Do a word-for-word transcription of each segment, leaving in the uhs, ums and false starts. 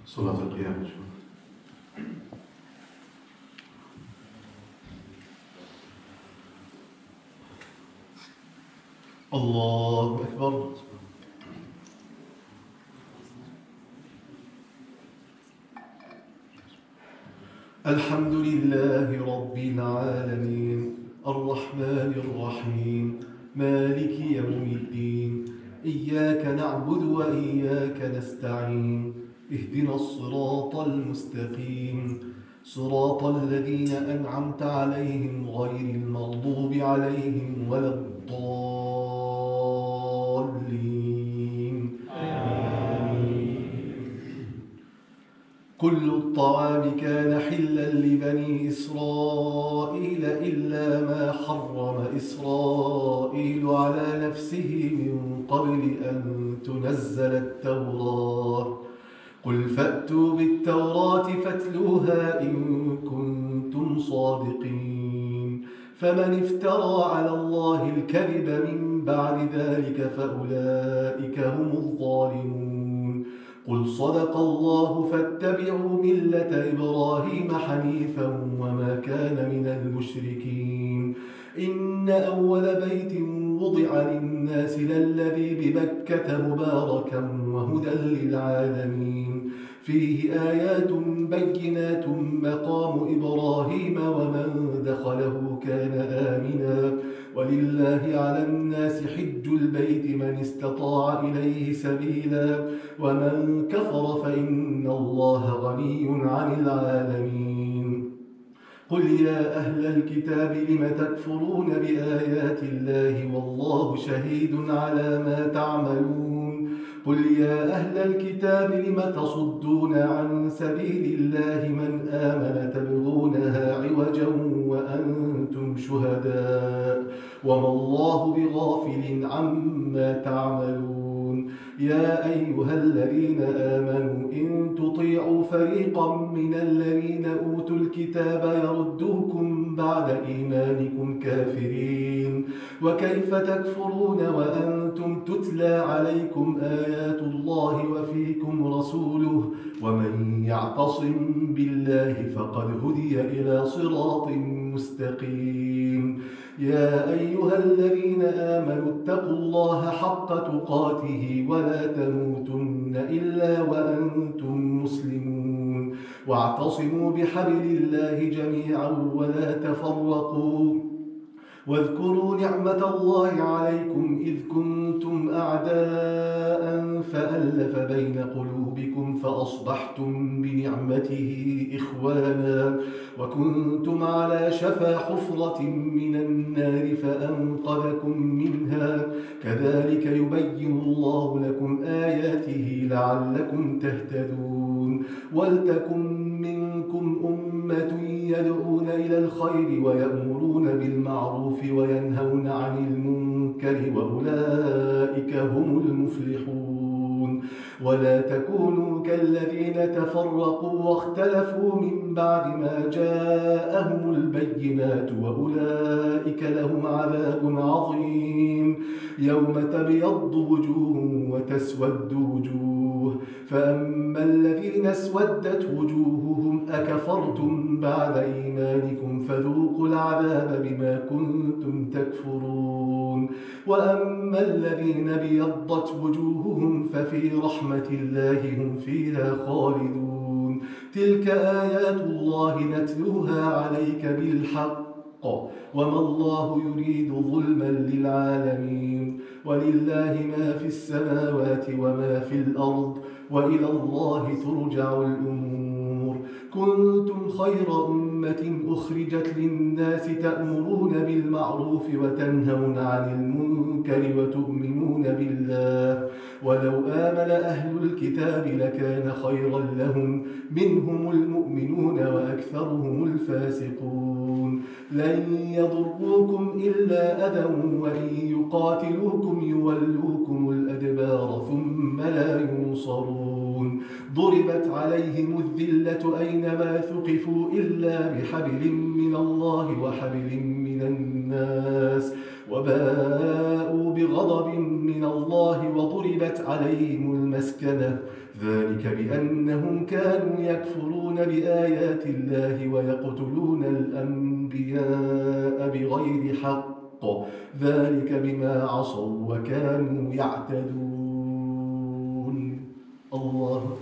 صلاة القيام. الله أكبر. الحمد لله رب العالمين الرحمن الرحيم مالك يوم الدين إياك نعبد وإياك نستعين اهدنا الصراط المستقيم صراط الذين أنعمت عليهم غير المغضوب عليهم ولا الضالين آمين. كل الطعام كان حلا لبني إسرائيل إلا ما حرم إسرائيل على نفسه من قبل أن تنزل التوراة قل فأتوا بالتوراة فاتلوها إن كنتم صادقين فمن افترى على الله الكذب من بعد ذلك فأولئك هم الظالمون قل صدق الله فاتبعوا ملة إبراهيم حنيفا وما كان من المشركين إن أول بيت وضع للناس للذي ببكة مباركا وهدى للعالمين فيه آيات بينات مقام إبراهيم ومن دخله كان آمنا ولله على الناس حج البيت من استطاع إليه سبيلا ومن كفر فإن الله غني عن العالمين قل يا أهل الكتاب لم تكفرون بآيات الله والله شهيد على ما تعملون قل يا أهل الكتاب لم تصدون عن سبيل الله من آمن تبغونها عوجا وأنتم شهداء وما الله بغافل عما تعملون يا أيها الذين آمنوا إن تطيعوا فريقا من الذين أوتوا الكتاب يردوكم بعد إيمانكم كافرين وكيف تكفرون وأنتم تتلى عليكم آيات الله وفيكم رسوله ومن يعتصم بالله فقد هدي إلى صراط مستقيم يا أيها الذين آمنوا اتقوا الله حق تقاته ولا تموتن إلا وأنتم مسلمون واعتصموا بحبل الله جميعا ولا تفرقوا واذكروا نعمة الله عليكم إذ كنتم أعداء فألف بين قلوبكم فأصبحتم بنعمته إخوانا وكنتم على شفا حفرة من النار فأنقذكم منها كذلك يبين الله لكم آياته لعلكم تهتدون ولتكن منكم أمة يدعون إلى الخير ويأمرون بالمعروف وينهون عن المنكر وأولئك هم المفلحون ولا تكونوا كالذين تفرقوا واختلفوا من بعد ما جاءهم البينات وأولئك لهم عذاب عظيم يوم تبيض وجوه وتسود وجوه فأما الذين اسودت وجوههم أكفرتم بعد إيمانكم فذوقوا العذاب بما كنتم تكفرون وأما الذين ابيضت وجوههم ففي رحمة الله هم فيها خالدون تلك آيات الله نتلوها عليك بالحق وما الله يريد ظلما للعالمين ولله ما في السماوات وما في الأرض وإلى الله ترجع الأمور كنتم خير أمة أخرجت للناس تأمرون بالمعروف وتنهون عن المنكر وتؤمنون بالله ولو آمن أهل الكتاب لكان خيرا لهم منهم المؤمنون وأكثرهم الفاسقون لن يضروكم إلا أذى وإن يقاتلوكم يولوكم الأدبار ثم لا ينصرون ضربت عليهم الذلة أينما ثقفوا إلا بحبل من الله وحبل من الناس وباءوا بغضب من الله وضربت عليهم المسكنة ذلك بأنهم كانوا يكفرون بآيات الله ويقتلون الأنبياء بغير حق ذلك بما عصوا وكانوا يعتدون. الله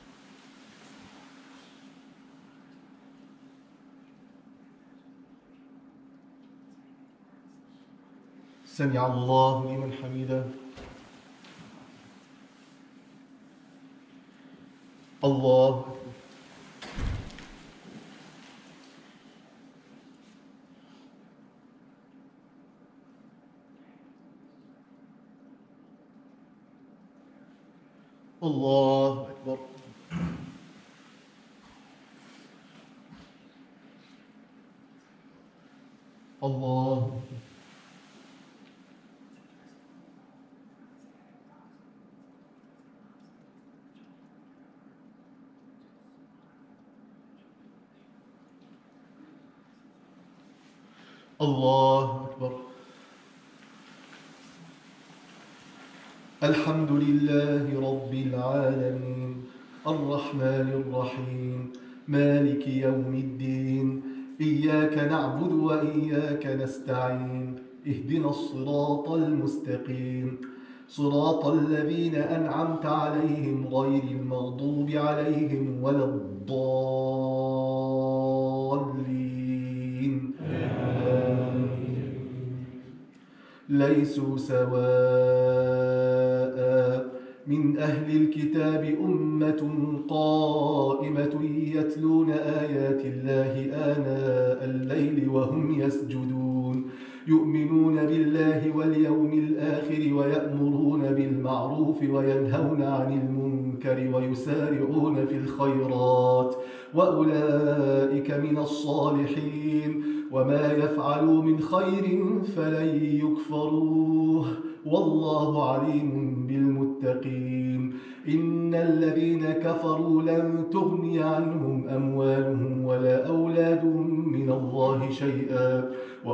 سمع الله لمن حمده. الله الله أكبر. الله الله أكبر. الحمد لله رب العالمين الرحمن الرحيم مالك يوم الدين إياك نعبد وإياك نستعين اهدنا الصراط المستقيم صراط الذين أنعمت عليهم غير المغضوب عليهم ولا الضالين آمين. ليسوا سواء من أهل الكتاب أمة قائمة يتلون آيات الله آناء الليل وهم يسجدون يؤمنون بالله واليوم الآخر ويأمرون بالمعروف وينهون عن المنكر ويسارعون في الخيرات وأولئك من الصالحين وما يفعلوا من خير فلن يكفروه والله عليم بالمتقين. إن الذين كفروا لن تغني عنهم أموالهم ولا أولادهم من الله شيئا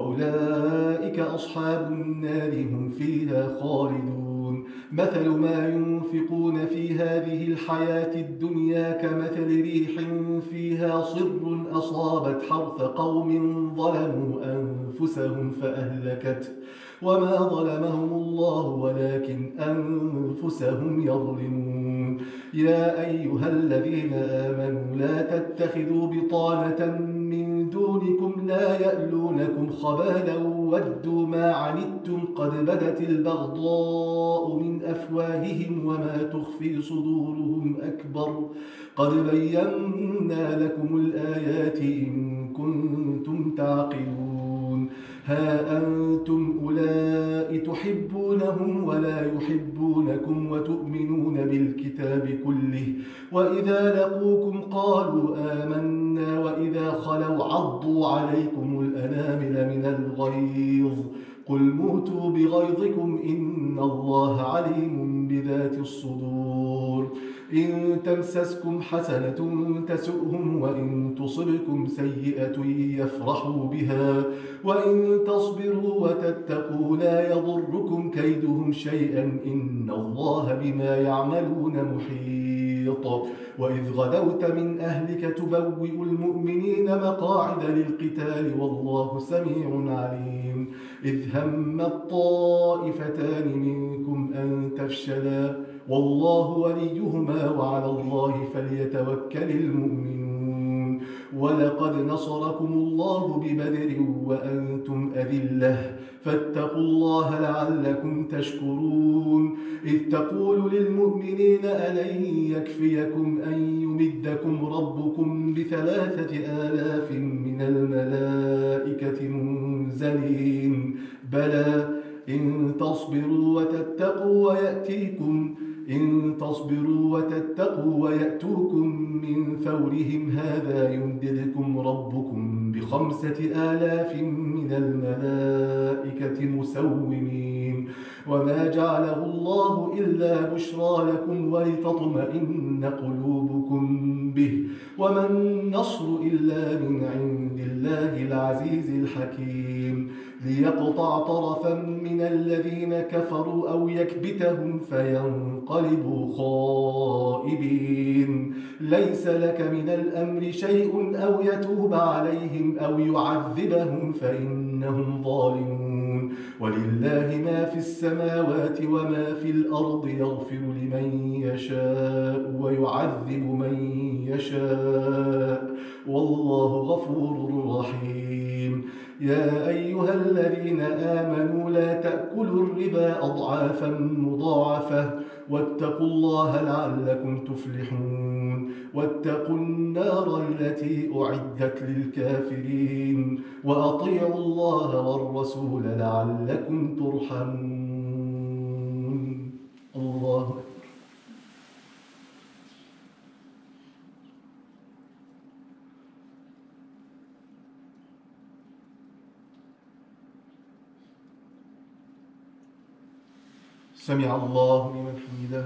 وأولئك أصحاب النار هم فيها خالدون. مثل ما ينفقون في هذه الحياة الدنيا كمثل ريح فيها صر أصابت حرث قوم ظلموا أنفسهم فأهلكته وما ظلمهم الله ولكن أنفسهم يظلمون. يا أيها الذين آمنوا لا تتخذوا بطانة من دونكم لا يألونكم خبالا ودوا ما عنتم قد بدت البغضاء من أفواههم وما تخفي صدورهم أكبر قد بينا لكم الآيات إن كنتم تعقلون. ها أنتم أولئك تحبونهم ولا يحبونكم وتؤمنون بالكتاب كله وإذا لقوكم قالوا آمنا وإذا خلوا عضوا عليكم الأنامل من الغيظ قل موتوا بغيظكم إن الله عليم بذات الصدور. إن تمسسكم حسنة تسؤهم وإن تصبكم سيئة يفرحوا بها وإن تصبروا وتتقوا لا يضركم كيدهم شيئا إن الله بما يعملون محيط. وإذ غدوت من أهلك تبوئ المؤمنين مقاعد للقتال والله سميع عليم. إذ هم الطائفتان منكم أن تفشلا والله وليهما وعلى الله فليتوكل المؤمنون. ولقد نصركم الله ببدر وأنتم أذلة فاتقوا الله لعلكم تشكرون. إذ تقول للمؤمنين ألن يكفيكم أن يمدكم ربكم بثلاثة آلاف من الملائكة منزلين بلى إن تصبروا وتتقوا ويأتيكم إن تصبروا وتتقوا ويأتوكم من فورهم هذا يمددكم ربكم بخمسة آلاف من الملائكة مسومين وما جعله الله إلا بشرى لكم ولتطمئن قلوبكم به وما النصر إلا من عند الله العزيز الحكيم ليقطع طرفا من الذين كفروا أو يكبتهم فينقلبوا خائبين ليس لك من الأمر شيء أو يتوب عليهم أو يعذبهم فإنهم ظالمون ولله ما في السماوات وما في الأرض يغفر لمن يشاء ويعذب من يشاء والله غفور رحيم يا أيها الذين آمنوا لا تأكلوا الربا أضعافا مضاعفة واتقوا الله لعلكم تفلحون واتقوا النار التي أعدت للكافرين وأطيعوا الله والرسول لعلكم ترحمون الله سمع الله لمن حمده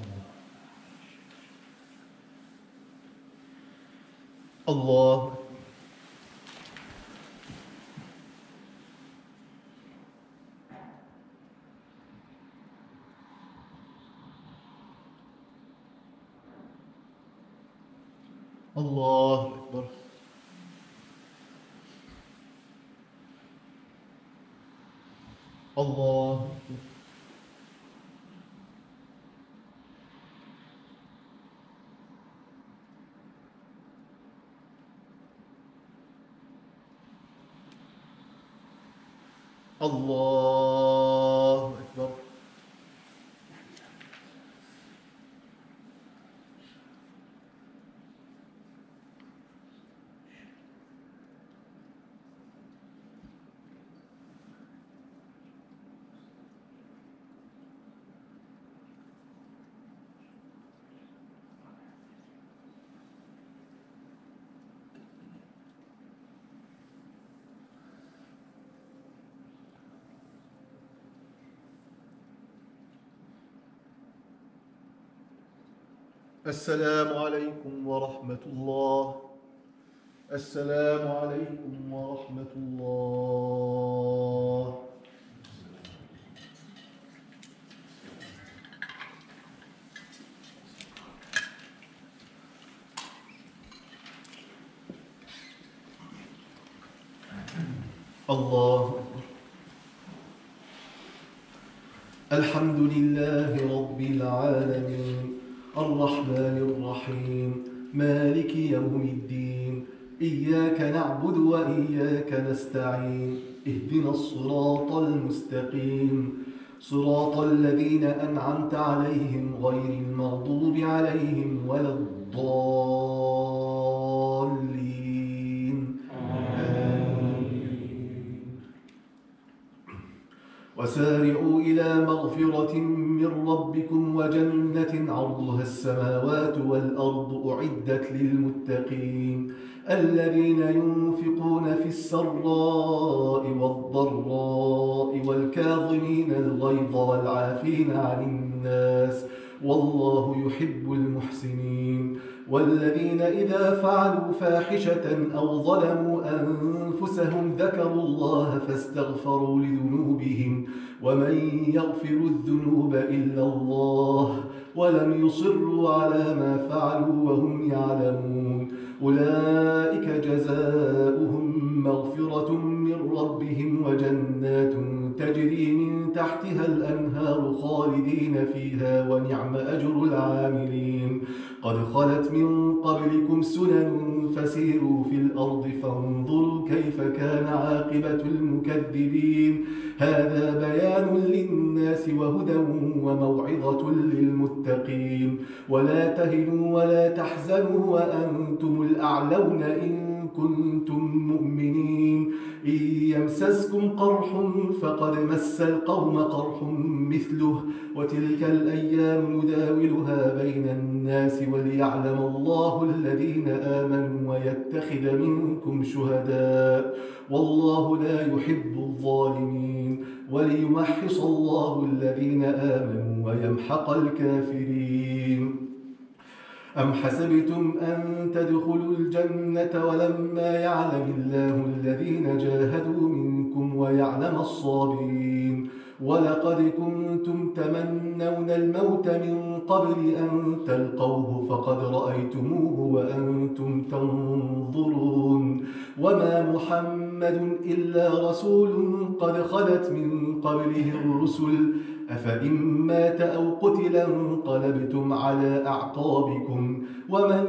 الله الله أكبر الله أكبر الله أكبر السلام عليكم ورحمة الله السلام عليكم ورحمة الله الله أكبر الحمد لله رب العالمين الرحمن الرحيم مالك يوم الدين إياك نعبد وإياك نستعين اهدنا الصراط المستقيم صراط الذين أنعمت عليهم غير المغضوب عليهم ولا الضالين آمين وسارعوا إلى مغفرة من ربكم وجنة عرضها السماوات والأرض أعدت للمتقين الذين ينفقون في السراء والضراء والكاظمين الغيظ والعافين عن الناس والله يحب المحسنين والذين إذا فعلوا فاحشة أو ظلموا أنفسهم ذكروا الله فاستغفروا لذنوبهم ومن يغفر الذنوب إلا الله ولم يصروا على ما فعلوا وهم يعلمون أولئك جزاؤهم مغفرة من ربهم وجنات تجري من تحتها الأنهار خالدين فيها ونعم أجر العاملين قد خلت من قبلكم سنن فسيروا في الأرض فانظروا كيف كان عاقبة المكذبين هذا بيان للناس وهدى وموعظة للمتقين ولا تهنوا ولا تحزنوا وأنتم الأعلون إن كنتم مؤمنين إن يمسسكم قرح فقد مس القوم قرح مثله وتلك الأيام نداولها بين الناس وليعلم الله الذين آمنوا ويتخذ منكم شهداء والله لا يحب الظالمين وليمحص الله الذين آمنوا ويمحق الكافرين. أم حسبتم أن تدخلوا الجنة ولما يعلم الله الذين جاهدوا منكم ويعلم الصابرين؟ ولقد كنتم تمنون الموت من قبل أن تلقوه فقد رأيتموه وأنتم تنظرون. وما محمد إلا رسول قد خلت من قبله الرسل أفإن مات أو قتل انقلبتم على أعقابكم ومن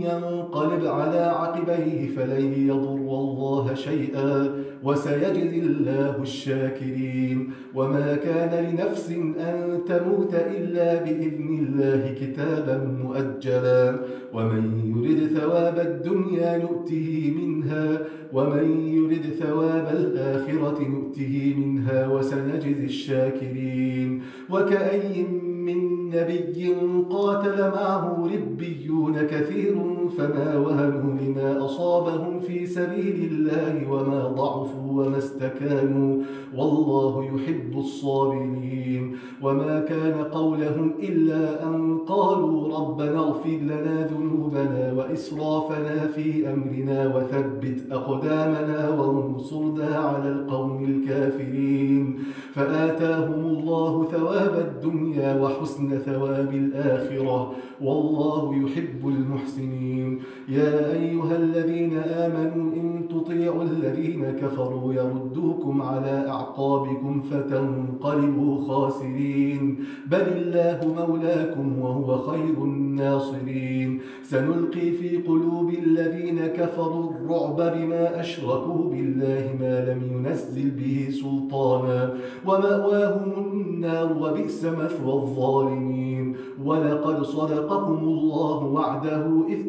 ينقلب على عقبيه فلن يضر الله شيئا وسيجزي الله الشاكرين. وما كان لنفس أن تموت إلا بإذن الله كتابا مؤجلا ومن يرد ثواب الدنيا نؤته منها ومن يرد ثواب الآخرة نؤته منها وسنجزي الشاكرين. وكأي من نبي قاتل معه ربيون كثير فما وهنوا لما أصابهم في سبيل الله وما ضعفوا وما استكانوا والله يحب الصابرين. وما كان قولهم إلا أن قالوا ربنا اغفر لنا ذنوبنا وإسرافنا في أمرنا وثبت أقدامنا وانصرنا على القوم الكافرين. فآتاهم الله ثواب الدنيا وحسن ثواب الآخرة والله يحب المحسنين. يا أيها الذين آمنوا إن تطيعوا الذين كفروا يردوكم على أعقابكم فتنقلبوا خاسرين بل الله مولاكم وهو خير الناصرين. سنلقي في قلوب الذين كفروا الرعب بما أشركوا بالله ما لم ينزل به سلطانا ومأواهم النار وبئس مثوى الظالمين. ولقد صدقكم الله وعده إذ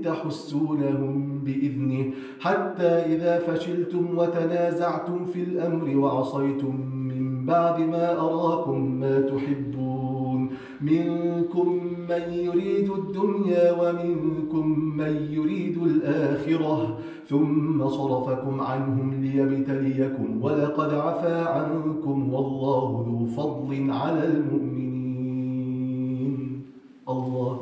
تحسونهم بإذنه حتى إذا فشلتم وتنازعتم في الأمر وعصيتم من بعد ما أراكم ما تحبون منكم من يريد الدنيا ومنكم من يريد الآخرة ثم صرفكم عنهم ليبتليكم ولقد عفا عنكم والله ذو فضل على المؤمنين. الله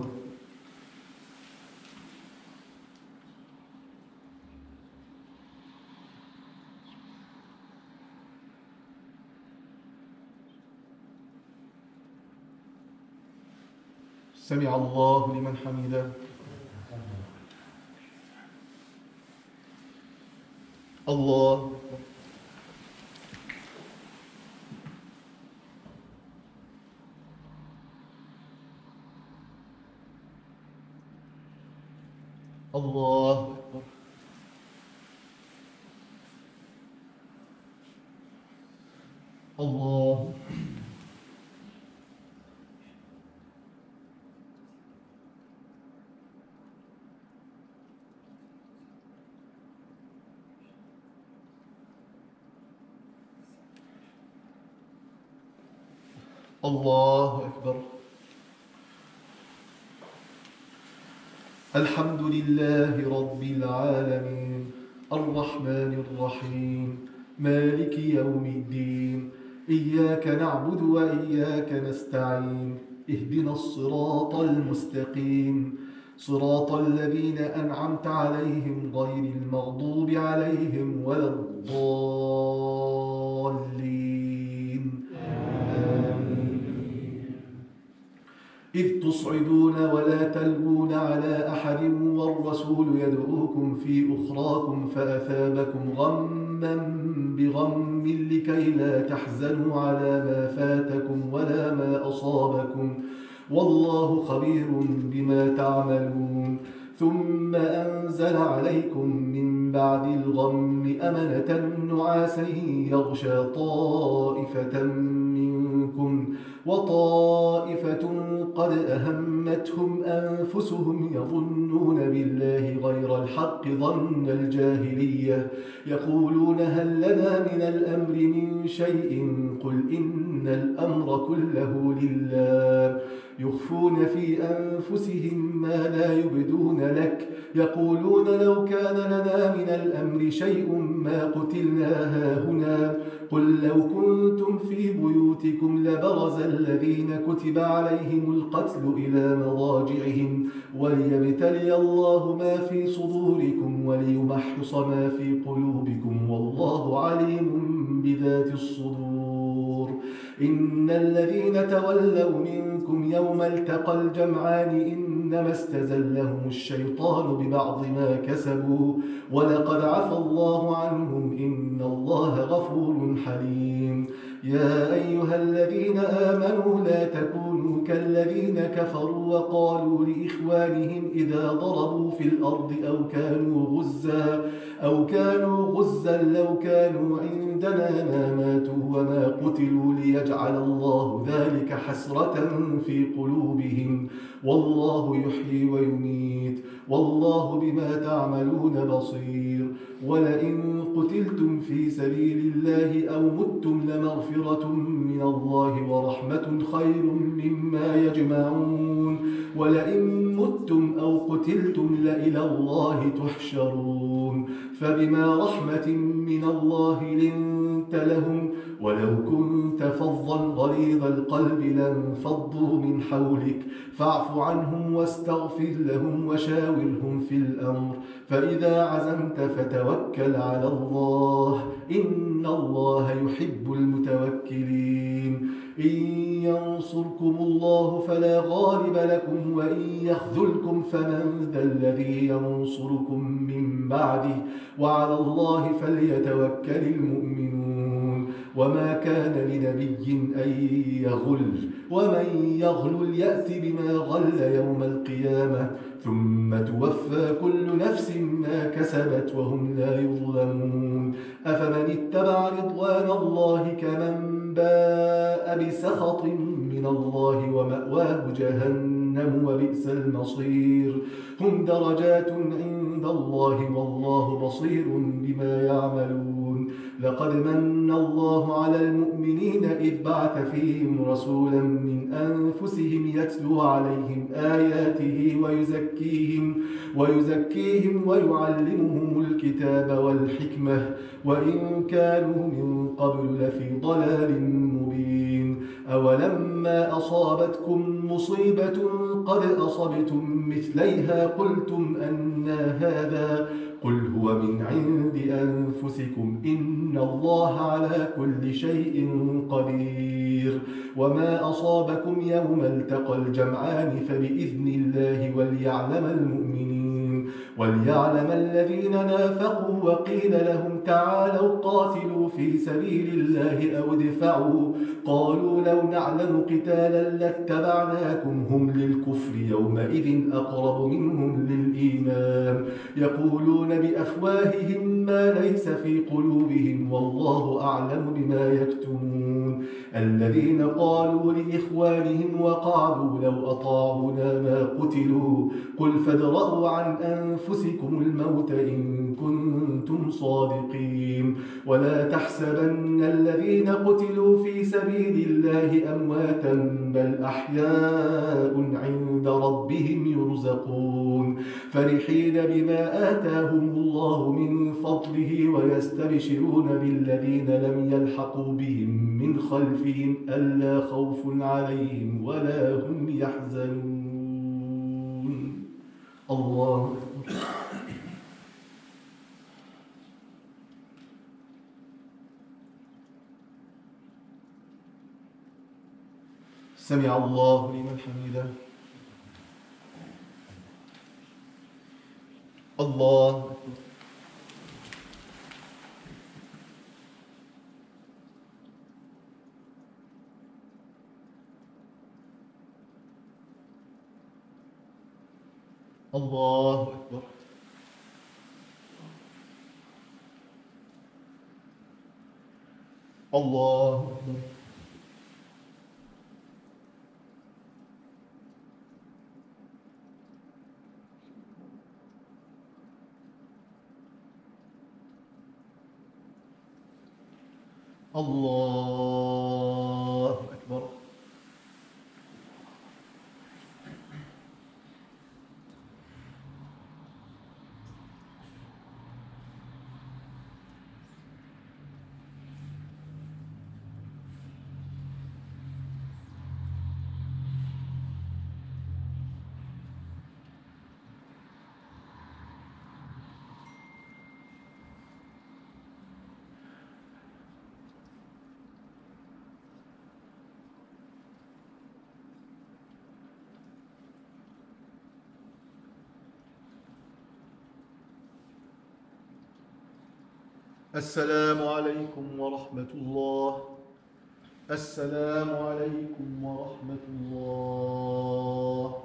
سمع الله لمن حمده. الله الله الله الله أكبر. الحمد لله رب العالمين الرحمن الرحيم مالك يوم الدين إياك نعبد وإياك نستعين اهدنا الصراط المستقيم صراط الذين أنعمت عليهم غير المغضوب عليهم ولا الضالين آمين. إذ تصعدون ولا تلوون على أحد والرسول يدعوكم في أخراكم فأثابكم غما بغم لكي لا تحزنوا على ما فاتكم ولا ما أصابكم والله خبير بما تعملون. ثم أنزل عليكم من بعد الغم أمنة نعاسا يغشى طائفة منكم وطائفة قد أهمتهم أنفسهم يظنون بالله غير الحق ظن الجاهلية يقولون هل لنا من الأمر من شيء قل إن الأمر كله لله يخفون في أنفسهم ما لا يبدون لك يقولون لو كان لنا من الأمر شيء ما قتلنا هاهنا قل لو كنتم في بيوتكم لبرز الذين كتب عليهم القتل إلى مضاجعهم وليبتلي الله ما في صدوركم وليمحص ما في قلوبكم والله عليم بذات الصدور إن الذين تولوا منكم يوم التقى الجمعان إنما استزلهم الشيطان ببعض ما كسبوا ولقد عفى الله عنهم إن الله غفور حليم يا أيها الذين آمنوا لا تكونوا كالذين كفروا وقالوا لإخوانهم إذا ضربوا في الأرض أو كانوا غزا أو كانوا غزا لو كانوا عندنا ما ماتوا وما قتلوا ليجعل الله ذلك حسرة في قلوبهم والله يحيي ويميت والله بما تعملون بصير ولئن قتلتم في سبيل الله أو متم لمغفرة من الله ورحمة خير مما يجمعون ولئن متم أو قتلتم لإلى الله تحشرون فبما رحمة من الله لنت لهم ولو كنت فظا غليظ القلب لانفضوا من حولك فاعف عنهم واستغفر لهم وشاورهم في الأمر فإذا عزمت فتوكل على الله إن الله يحب المتوكلين إن ينصركم الله فلا غالب لكم وإن يخذلكم فمن ذا الذي ينصركم من بعده وعلى الله فليتوكل المؤمنون وما كان لنبي أن يغل ومن يغل يأت بما غل يوم القيامة ثم توفى كل نفس ما كسبت وهم لا يظلمون أفمن اتبع رضوان الله كمن باء بسخط من الله ومأواه جهنم وبئس المصير هم درجات عند الله والله بصير بما يعملون لقد من الله على المؤمنين إذ بعث فيهم رسولا من أنفسهم يتلو عليهم آياته ويزكيهم ويزكيهم ويعلمهم الكتاب والحكمة وإن كانوا من قبل لفي ضلال مبين أولما أصابتكم مصيبة قد أصبتم مثليها قلتم أنى هذا قل هو من عند أنفسكم إن الله على كل شيء قدير وما أصابكم يوم التقى الجمعان فبإذن الله وليعلم المؤمنين وليعلم الذين نافقوا وقيل لهم تعالوا قاتلوا في سبيل الله أو ادفعوا قالوا لو نعلم قتالا لاتبعناكم هم للكفر يومئذ أقرب منهم للإيمان يقولون بأفواههم ما ليس في قلوبهم والله أعلم بما يكتمون الذين قالوا لإخوانهم وقعدوا لو أطاعونا ما قتلوا قل فادرءوا عن أنفسكم الموت إن كنتم صادقين ولا تحسبن الذين قتلوا في سبيل الله أمواتا بل أحياء عند ربهم يرزقون فرحين بما آتاهم الله من فضله ويستبشرون بالذين لم يلحقوا بهم من خلفهم ألا خوف عليهم ولا هم يحزنون الله أكبر سمع الله لمن حمده الله أكبر الله أكبر الله أكبر الله أكبر السلام عليكم ورحمة الله. السلام عليكم ورحمة الله.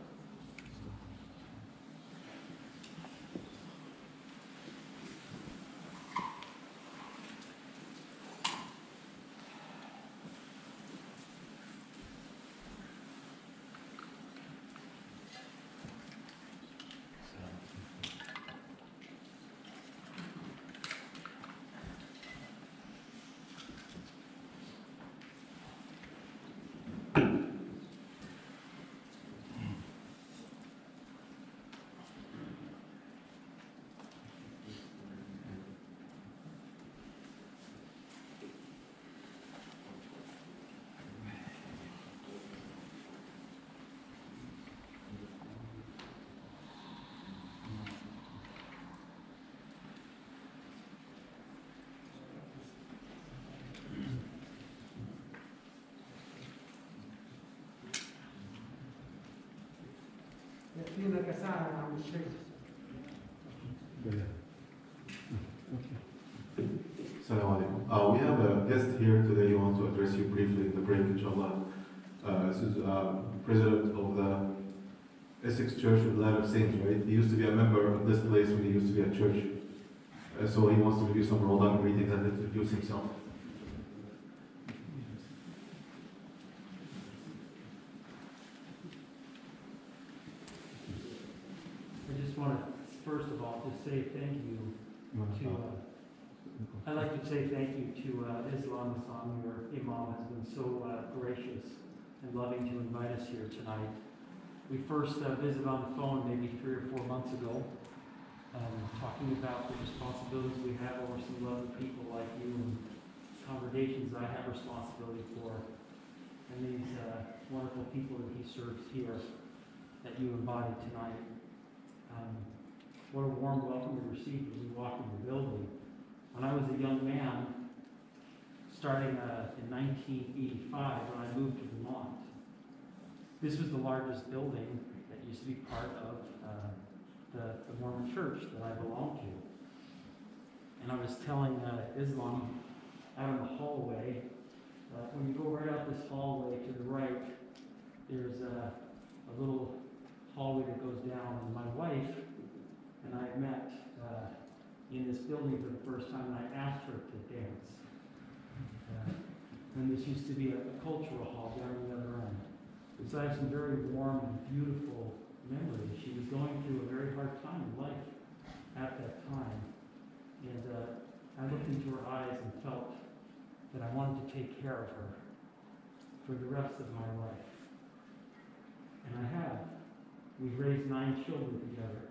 يكفينا كساعة عن الشيء. Assalamu alaikum. Uh, we have a guest here today who wants to address you briefly in the break, inshallah. Uh, this is uh, president of the Essex Church of the Land of Saints, right? He used to be a member of this place when he used to be a church. Uh, so he wants to give you some Ramadan greetings and introduce himself. I just want to, first of all, just say thank you to, uh, I'd like to say thank you to uh, Islam Hassan, your imam has been so uh, gracious and loving to invite us here tonight. We first uh, visited on the phone maybe three or four months ago, um, talking about the responsibilities we have over some lovely people like you and congregations I have responsibility for, and these uh, wonderful people that he serves here that you invited tonight. Um, what a warm welcome we received when we walked in the building. When I was a young man, starting uh, in nineteen eighty-five, when I moved to Vermont, this was the largest building that used to be part of uh, the, the Mormon church that I belonged to. And I was telling uh, Islam out in the hallway, uh, when you go right out this hallway to the right, there's a, a little hallway that goes down, and my wife and I met uh, in this building for the first time, and I asked her to dance. Uh, and this used to be a, a cultural hall down the other end. So I have some very warm and beautiful memories. She was going through a very hard time in life at that time. And uh, I looked into her eyes and felt that I wanted to take care of her for the rest of my life. And I have. We've raised nine children together.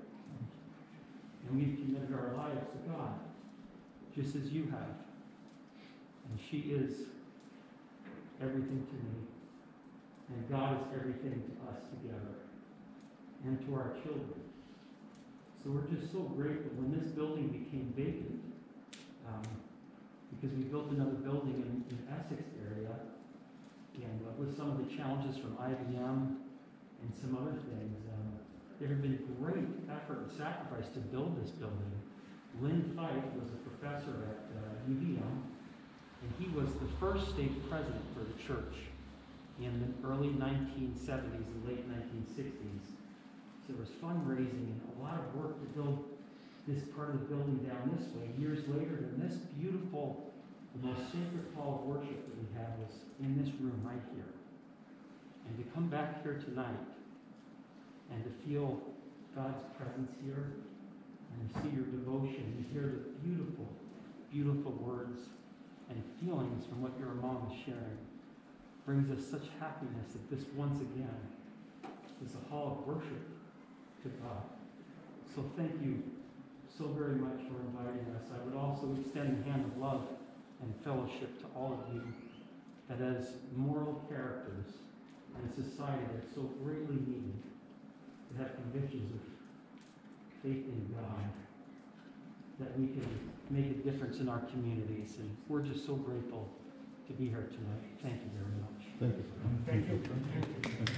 And we've committed our lives to God, just as you have. And she is everything to me. And God is everything to us together. And to our children. So we're just so grateful when this building became vacant, um, because we built another building in the Essex area, and uh, with some of the challenges from I B M and some other things, um, there have been great effort and sacrifice to build this building. Lynn Fife was a professor at uh, U V M, and he was the first stake president for the church in the early nineteen seventies and late nineteen sixties. So there was fundraising and a lot of work to build this part of the building down this way. Years later, and this beautiful, the most sacred hall of worship that we have was in this room right here. And to come back here tonight and to feel God's presence here and to see your devotion and hear the beautiful, beautiful words and feelings from what your mom is sharing brings us such happiness that this once again is a hall of worship to God. So thank you so very much for inviting us. I would also extend a hand of love and fellowship to all of you that as moral characters in a society that's so greatly needed to have convictions of faith in God, that we can make a difference in our communities. And we're just so grateful to be here tonight. Thank you very much. Thank you. Thank you. Thank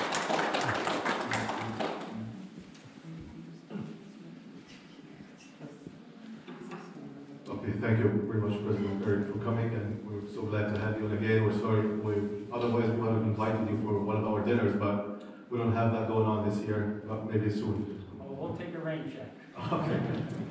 you. so glad to have you. And again, we're sorry. We, otherwise, we would have invited you for one of our dinners, but we don't have that going on this year. But maybe soon. Well, we'll take a rain check. Okay.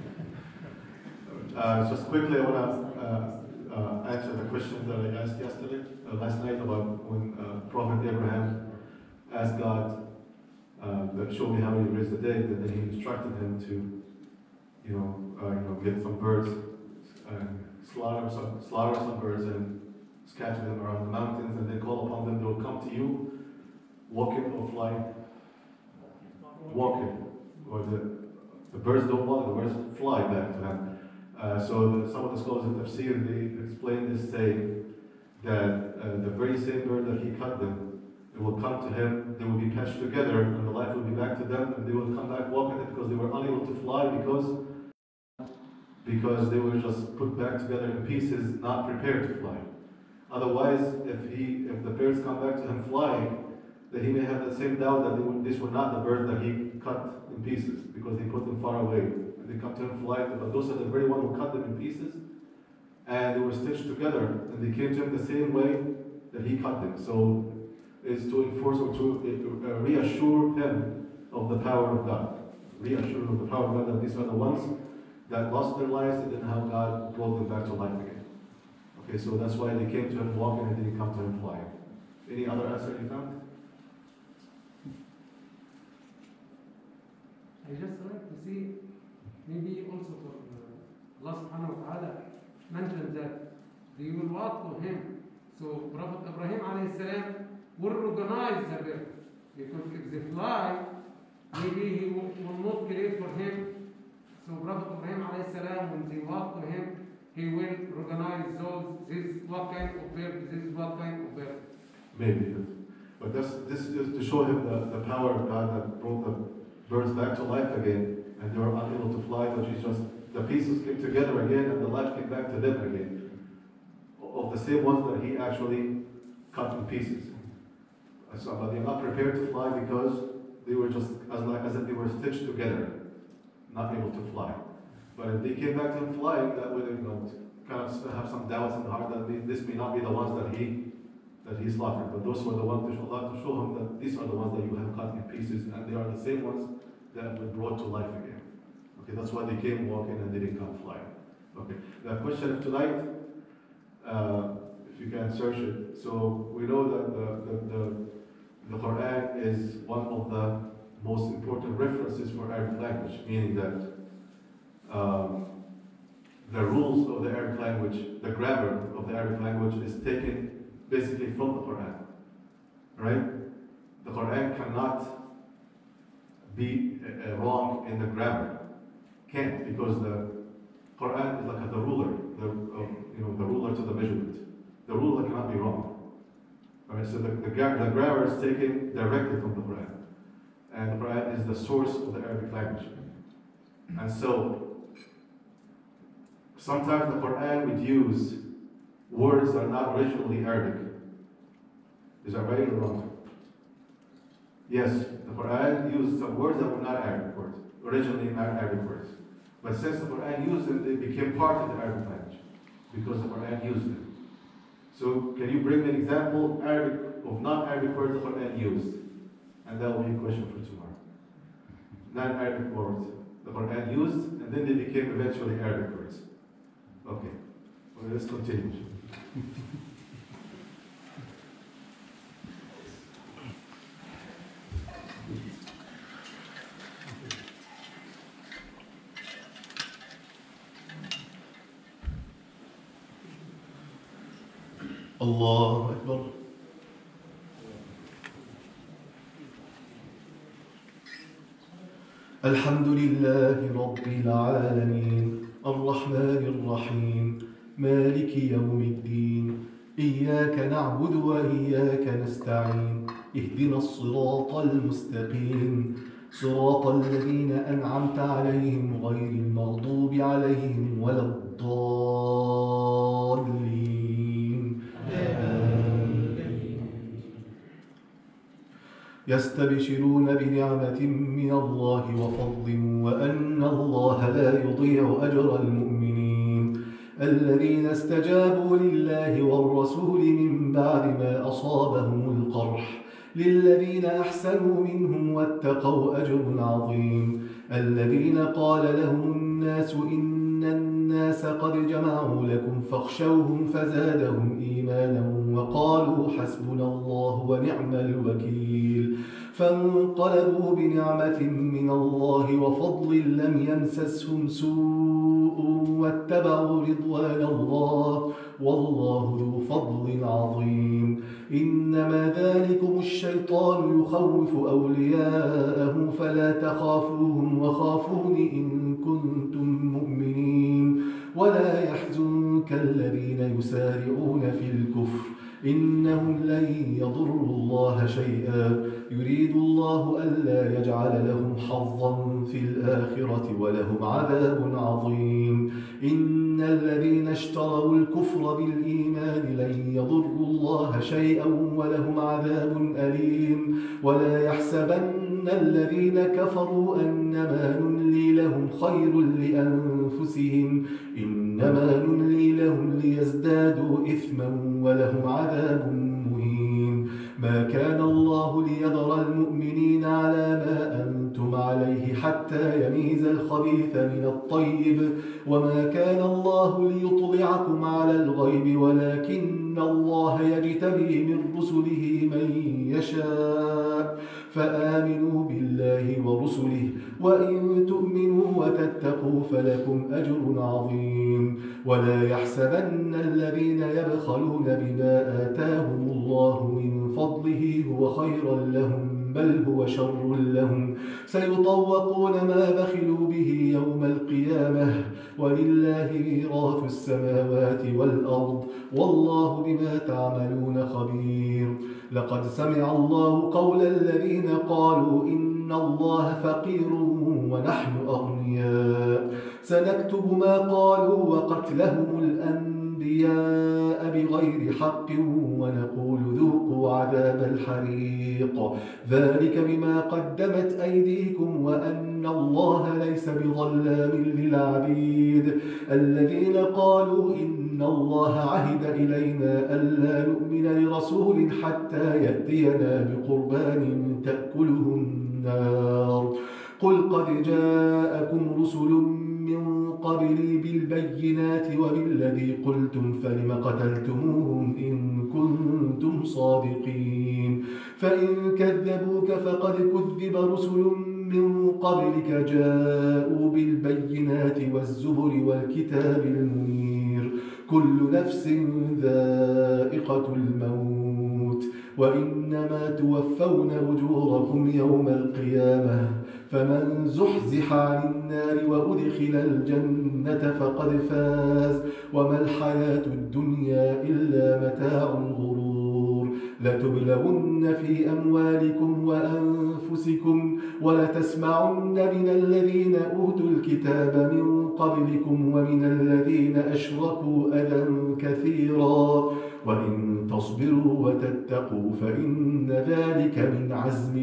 Uh, just quickly, I want to uh, uh, answer the question that I asked yesterday, uh, last night, about when uh, Prophet Abraham asked God, uh, that show me how you raise the dead, and then he instructed him to, you know, uh, you know, get some birds, uh, slaughter some, slaughter some birds, and scatter them around the mountains, and then call upon them. They will come to you, walking or flying, walking, or the the birds don't walk, the birds fly back to them. Uh, so the, some of the scholars of Tafsir, they explain this, saying that uh, the very same bird that he cut them, it will come to him, they will be patched together, and the life will be back to them, and they will come back walking it because they were unable to fly because because they were just put back together in pieces, not prepared to fly. Otherwise, if he if the birds come back to him flying, then he may have the same doubt that they were, these were not the birds that he cut in pieces, because he put them far away. And they come to him flying, but those are the very one who cut them in pieces, and they were stitched together, and they came to him the same way that he cut them. So it's to enforce or to uh, reassure him of the power of God. Reassure him of the power of God that these are the ones that lost their lives, and then how God brought them back to life again. Okay, so that's why they came to him walking and didn't come to him flying. Any other answer you found? I just like to see, maybe also for uh, Allah subhanahu wa ta'ala mentioned that they will walk to him. So Prophet Ibrahim alayhi salam will recognize the bird, because if they fly, maybe he will, will not create for him. So Prophet Ibrahim alayhi salam, when they walk to him, he will recognize those, this is what kind of bird, this is what kind of bird. Maybe, yes. But this, this is to show him the, the power of God that brought the birds back to life again, and they were unable to fly, but she's just, the pieces came together again, and the life came back to them again. Of the same ones that he actually cut in pieces. So, but they're not prepared to fly because they were just, as like as if they were stitched together, not able to fly. But if they came back to him flying, that would, you know, kind of have some doubts in the heart that they, this may not be the ones that he that he slaughtered, but those were the ones to show Allah, to show him that these are the ones that you have cut in pieces, and they are the same ones that were brought to life again. Okay, that's why they came walking and they didn't come flying. Okay, the question of tonight, uh, if you can search it. So we know that the, the, the, the Quran is one of the most important references for Arabic language, meaning that um, the rules of the Arabic language, the grammar of the Arabic language is taken basically from the Quran, right? The Quran cannot be uh, wrong in the grammar, can't, because the Quran is like the ruler, the uh, you know the ruler to the measurement. The ruler cannot be wrong. All right, so the, the, the grammar is taken directly from the Quran, and the Quran is the source of the Arabic language. And so sometimes the Quran would use words that are not originally Arabic. Is that right or wrong? Yes, the Quran used some words that were not Arabic words, originally not Arabic words. But since the Quran used them, they became part of the Arabic language because the Quran used them. So can you bring me an example Arabic of non-Arabic words the Quran used? And that will be a question for tomorrow. Non-Arabic words the Quran used, and then they became eventually Arabic words. Okay, well, let's continue. الله أكبر. الحمد لله رب العالمين الرحمن الرحيم مالك يوم الدين إياك نعبد وإياك نستعين اهدنا الصراط المستقيم صراط الذين أنعمت عليهم غير المغضوب عليهم ولا الضالين. يستبشرون بنعمة من الله وفضل وأن الله لا يضيع أجر المؤمنين الذين استجابوا لله والرسول من بعد ما أصابهم القرح للذين أحسنوا منهم واتقوا أجر عظيم الذين قال لهم الناس إن الناس قد جمعوا لكم فاخشوهم فزادهم إيمانا وقالوا حسبنا الله ونعم الوكيل فانقلبوا بنعمة من الله وفضل لم يمسسهم سوء واتبعوا رضوان الله والله ذو فضل عظيم إنما ذلكم الشيطان يخوف أولياءه فلا تخافوهم وخافون إن كنتم مؤمنين ولا يحزنك الذين يسارعون في الكفر إنهم لن يضروا الله شيئا يريد الله ألا يجعل لهم حظا في الآخرة ولهم عذاب عظيم إن الذين اشتروا الكفر بالإيمان لن يضروا الله شيئا ولهم عذاب أليم ولا يحسبن الذين كفروا أنما نملي لهم خير لأنفسهم إنما نملي لهم ليزدادوا إثما ولهم عذاب مهين ما كان الله ليذر المؤمنين على ما أنتم عليه حتى يميز الخبيث من الطيب وما كان الله ليطلعكم على الغيب ولكن الله يجتبي من رسله من يشاء فآمنوا بالله ورسله وإن تؤمنوا وتتقوا فلكم أجر عظيم ولا يحسبن الذين يبخلون بما آتاهم الله من فضله هو خيرا لهم بل هو شر لهم سيطوقون ما بخلوا به يوم القيامة ولله ميراث السماوات والأرض والله بما تعملون خبير لقد سمع الله قول الذين قالوا إن الله فقير ونحن أغنياء سنكتب ما قالوا وقتلهم الأنبياء بغير حق ونقول ذوقوا عذاب الحريق ذلك بما قدمت أيديكم وأن الله ليس بظلام للعبيد الذين قالوا إن الله عهد إلينا ألا نؤمن لرسول حتى يأتينا بقربان تأكله النار قل قد جاءكم رسل من قبلي بالبينات وبالذي قلتم فلم قتلتموهم إن كنتم صادقين فإن كذبوك فقد كذب رسل من قبلك جاءوا بالبينات والزبر والكتاب المنير كل نفس ذائقة الموت وإنما توفون أجوركم يوم القيامة فمن زحزح عن النار وأدخل الجنة فقد فاز وما الحياة الدنيا إلا متاع الغرور لتبلغن في أموالكم وأنفسكم ولتسمعن من الذين أوتوا الكتاب من قبلكم ومن الذين أشركوا أذى كثيرا وإن تصبروا وتتقوا فإن ذلك من عزم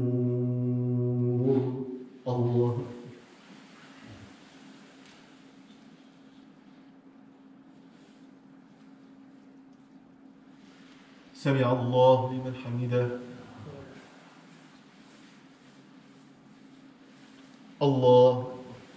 الأمور الله سمع الله لمن حمده الله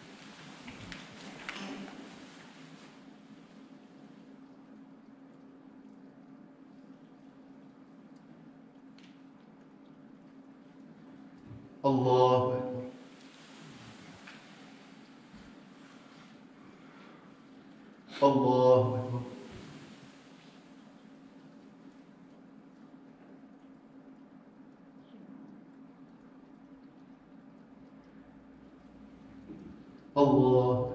الله أكبر الله أكبر الله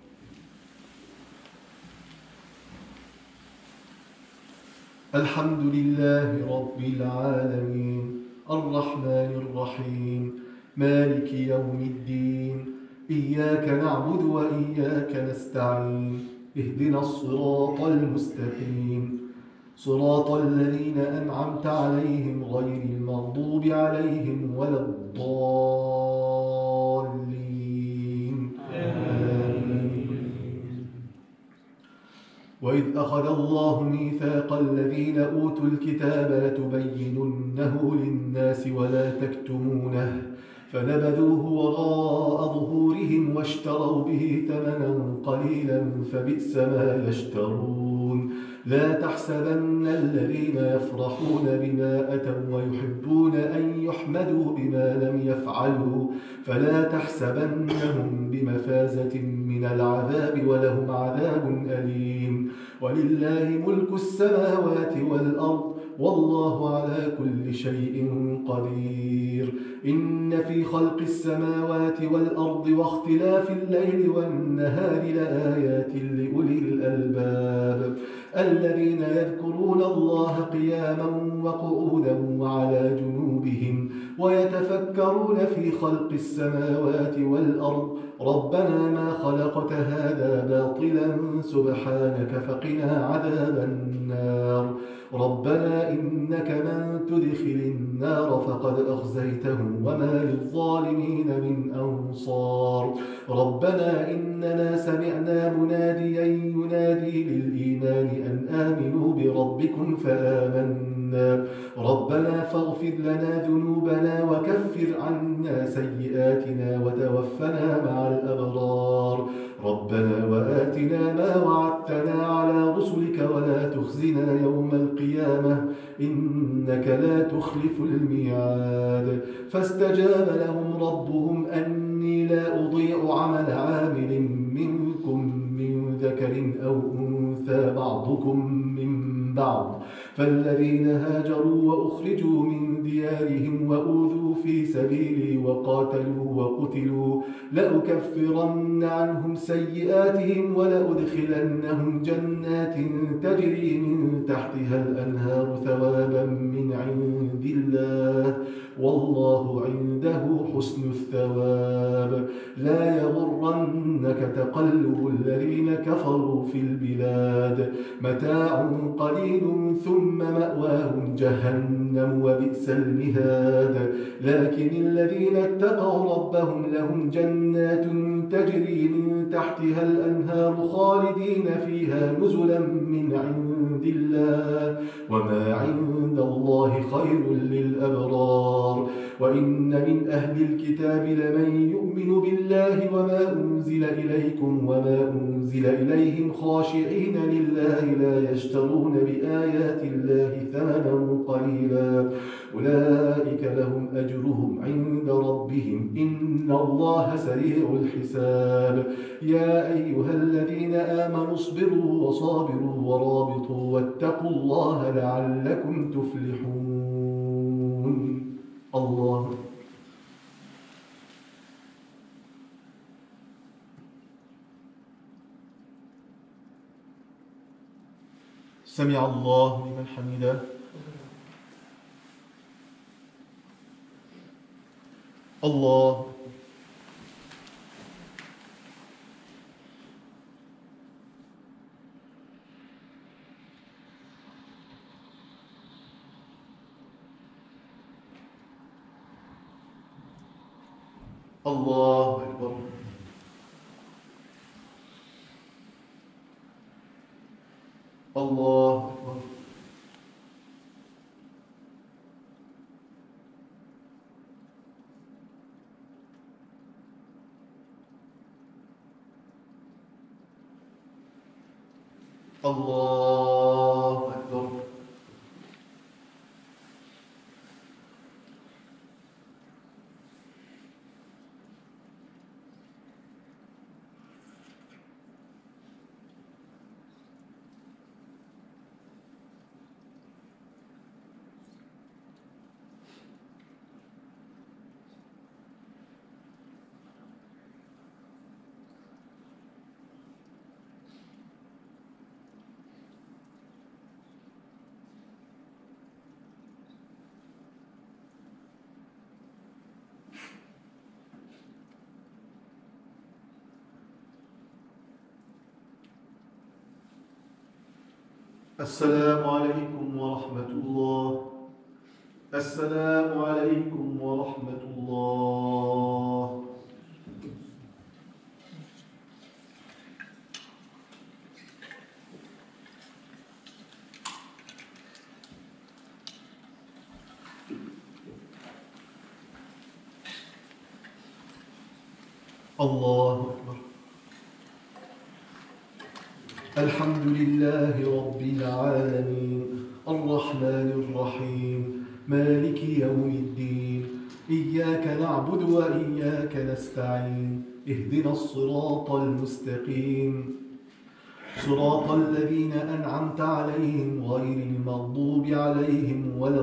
الحمد لله رب العالمين الرحمن الرحيم مالك يوم الدين إياك نعبد وإياك نستعين اهدنا الصراط المستقيم صراط الذين أنعمت عليهم غير المغضوب عليهم ولا الضالين آمين وإذ أخذ الله ميثاق الذين أوتوا الكتاب لتبيننه للناس ولا تكتمونه فنبذوه وراء ظهورهم واشتروا به ثمنا قليلا فبئس ما يشترون لا تحسبن الذين يفرحون بما أتوا ويحبون أن يحمدوا بما لم يفعلوا فلا تحسبنهم بمفازة من العذاب ولهم عذاب أليم ولله ملك السماوات والأرض والله على كل شيء قدير إن في خلق السماوات والأرض واختلاف الليل والنهار لآيات لأولي الألباب الذين يذكرون الله قياما وقعودا وعلى جنوبهم ويتفكرون في خلق السماوات والأرض ربنا ما خلقت هذا باطلا سبحانك فقنا عذاب النار ربنا إنك من تدخل النار فقد أخزيته وما للظالمين من أنصار ربنا إننا سمعنا مناديا ينادي للإيمان أن آمنوا بربكم فآمنا ربنا فاغفر لنا ذنوبنا وكفر عنا سيئاتنا وتوفنا مع الأبرار ربنا وآتنا ما وعدتنا على رسلك ولا تخزنا يوم القيامة إنك لا تخلف الميعاد فاستجاب لهم ربهم أني لا أضيع عمل عامل منكم من ذكر أو أنثى بعضكم من بعض فالذين هاجروا وأخرجوا من ديارهم وأوذوا في سبيلي وقاتلوا وقتلوا لأكفرن عنهم سيئاتهم ولأدخلنهم جنات تجري من تحتها الأنهار ثوابا من عند الله والله عنده حسن الثواب لا يغرنك تقلب الذين كفروا في البلاد متاع قليل ثم مأواهم جهنم وبئس المهاد لكن الذين اتقوا ربهم لهم جنات تجري من تحتها الأنهار خالدين فيها نزلا من عند الله وما عند الله خير للأبرار وإن من أهل الكتاب لمن يؤمن بالله وما أنزل إليكم وما أنزل إليهم خاشعين لله لا يشترون بآيات الله ثمنا قليلا أولئك لهم أجرهم عند ربهم إن الله سريع الحساب يا أيها الذين آمنوا اصبروا وصابروا ورابطوا واتقوا الله لعلكم تفلحون الله سمع الله لمن حمده الله الله أكبر الله أكبر الله أكبر السلام عليكم ورحمة الله السلام عليكم ورحمة الله الله أكبر. الحمد لله رب العالمين الرحمن الرحيم مالك يوم الدين إياك نعبد وإياك نستعين اهدنا الصراط المستقيم صراط الذين أنعمت عليهم غير المغضوب عليهم ولا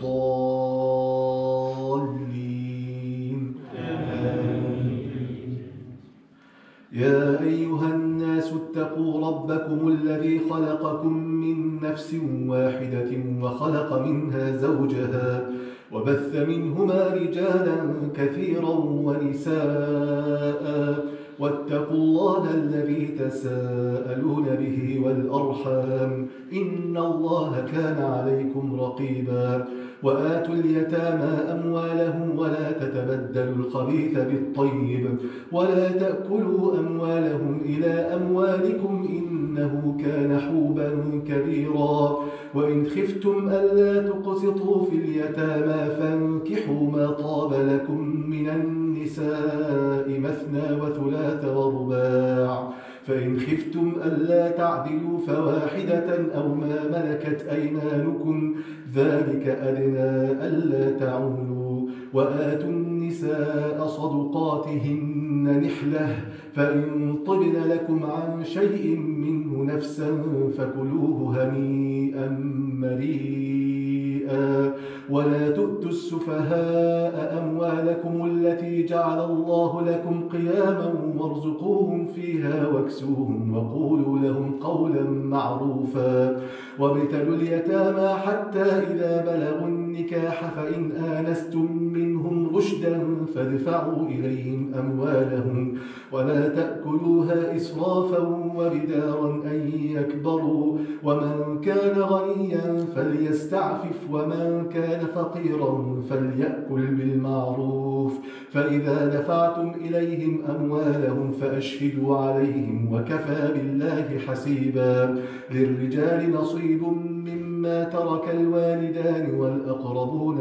الضالين آمين. يا أيها الناس اتقوا ربكم الذي خلقكم من نفس واحدة وخلق منها زوجها وبث منهما رجالا كثيرا ونساء واتقوا الله الذي تساءلون به والأرحام إن الله كان عليكم رقيبا وآتوا اليتامى أموالهم ولا تتبدلوا الخبيث بالطيب ولا تأكلوا أموالهم إلى أموالكم إنه كان حوبا كبيرا وإن خفتم ألا تقسطوا في اليتامى فانكحوا ما طاب لكم من النساء مثنى وثلاث ورباع فإن خفتم ألا تعدلوا فواحدة أو ما ملكت أيمانكم ذلك أدنى ألا تعولوا وآتوا النساء صدقاتهن نحلة فإن طبن لكم عن شيء منه نفسا فكلوه هنيئا مريئا ولا تؤتوا السفهاء أموالكم التي جعل الله لكم قياما وارزقوهم فيها واكسوهم وقولوا لهم قولا معروفا وابتلوا اليتامى حتى إذا بلغوا النكاح فإن آنستم منهم رشدا فادفعوا إليهم أموالهم ولا تأكلوها إسرافا وبدارا أن يكبروا ومن كان غنيا فليستعفف ومن كان فقيرا فليأكل بالمعروف فإذا دفعتم إليهم أموالهم فأشهدوا عليهم وكفى بالله حسيبا للرجال نصيب مما ترك الوالدان والأقربون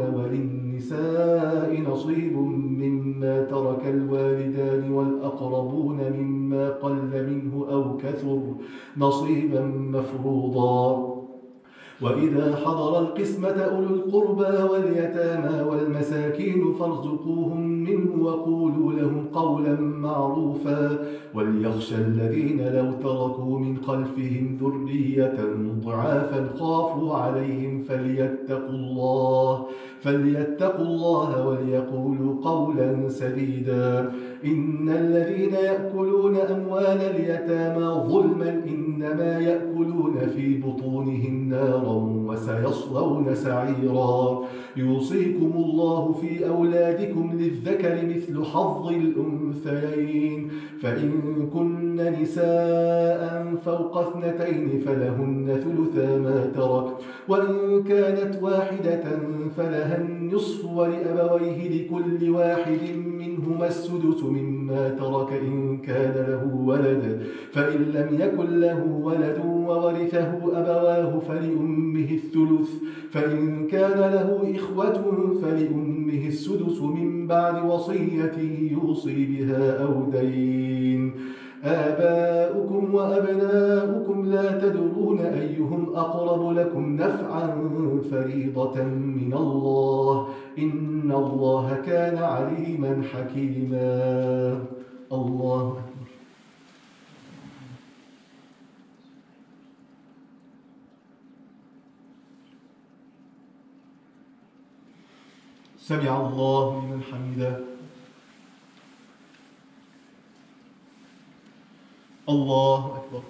وللنساء نصيب مما ترك الوالدان والأقربون مما قل منه أو كثر نصيبا مفروضا وإذا حضر القسمة أولو القربى واليتامى والمساكين فارزقوهم منه وقولوا لهم قولا معروفا وليخشى الذين لو تركوا من خلفهم ذرية ضعافا خافوا عليهم فليتقوا الله فليتقوا الله وليقولوا قولا سديدا إن الذين يأكلون أموال اليتامى ظلما إنما يأكلون في بطونهم نارا وسيصلون سعيرا يوصيكم الله في أولادكم للذكر مثل حظ الأنثيين فإن كن نساء فوق اثنتين فلهن ثلثا ما ترك وإن كانت واحدة فلها النصف ولأبويه لكل واحد منهما السدس مما ترك إن كان له ولد فإن لم يكن له ولد وورثه أبواه فلأمه الثلث فإن كان له إخوة فلأمه السدس من بعد وصية يوصي بها أو دين آباؤكم وأبناؤكم لا تدرون أيهم أقرب لكم نفعا فريضة من الله إن الله كان عليما حكيما الله أكبر. سمع الله لمن حمده الله أكبر.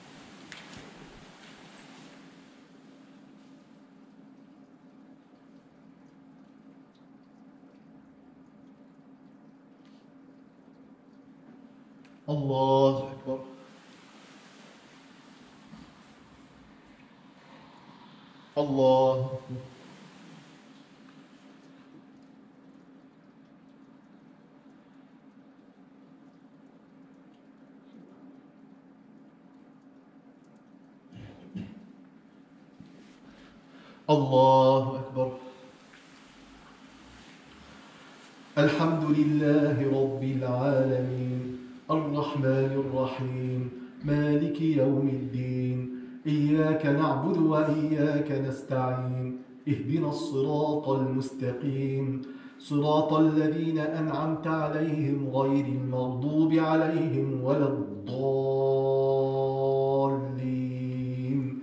الله أكبر. الله أكبر. الله أكبر. الحمد لله رب العالمين الرحمن الرحيم مالك يوم الدين إياك نعبد وإياك نستعين اهدنا الصراط المستقيم صراط الذين أنعمت عليهم غير المغضوب عليهم ولا الضالين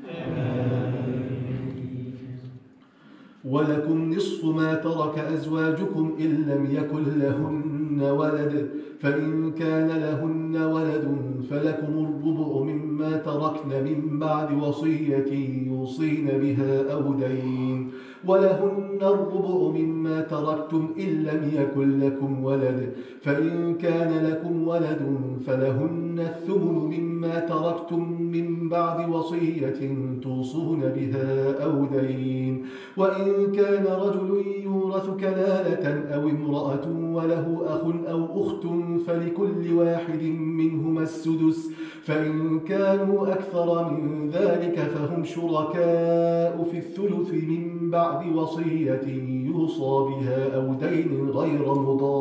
ولكم نصف ما ترك أزواجكم إن لم يكن لهن ولد فإن كان لهن ولد فلكم الربع مما تركن من بعد وصية يوصين بها أو دين ولهن الربع مما تركتم إن لم يكن لكم ولد فإن كان لكم ولد فلهن الثمن مما تركتم من بعد وصية توصون بها أو دين وإن كان رجل يورث كلالة أو امرأة وله أخ أو أخت فلكل واحد منهما السدس فإن كانوا أكثر من ذلك فهم شركاء في الثلث من بعد وصية يوصى بها أو دين غير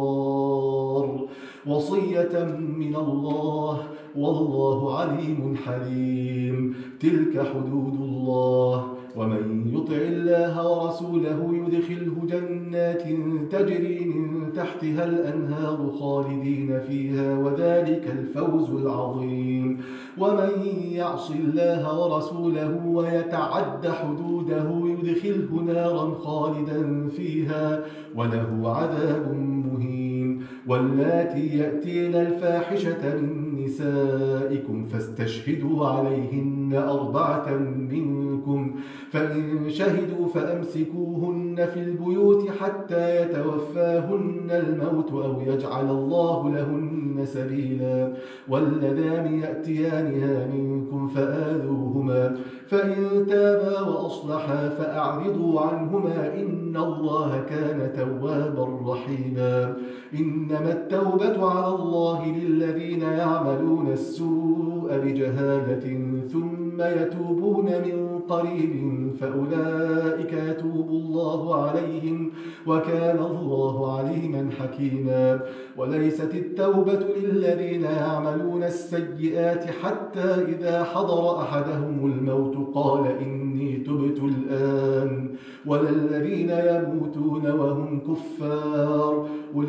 مضار وصية من الله والله عليم حليم تلك حدود الله ومن يطع الله ورسوله يدخله جنات تجري من تحتها الأنهار خالدين فيها وذلك الفوز العظيم ومن يعص الله ورسوله ويتعد حدوده يدخله نارا خالدا فيها وله عذاب مهين واللاتي يأتين الفاحشة من نسائكم فاستشهدوا عليهن أربعة منكم فإن شهدوا فأمسكوهن في البيوت حتى يتوفاهن الموت أو يجعل الله لهن سبيلا واللذان يأتيانها منكم فآذوهما فإن تابا وأصلحا فأعرضوا عنهما إن الله كان توابا رحيما إنما التوبة على الله للذين يعملون السوء بجهالة ثم يتوبون من قريب فأولئك يتوب الله عليهم وكان الله عليما حكيما وليست التوبة للذين يعملون السيئات حتى إذا حضر أحدهم الموت قال إني تبت الآن ولا الذين يموتون وهم كفار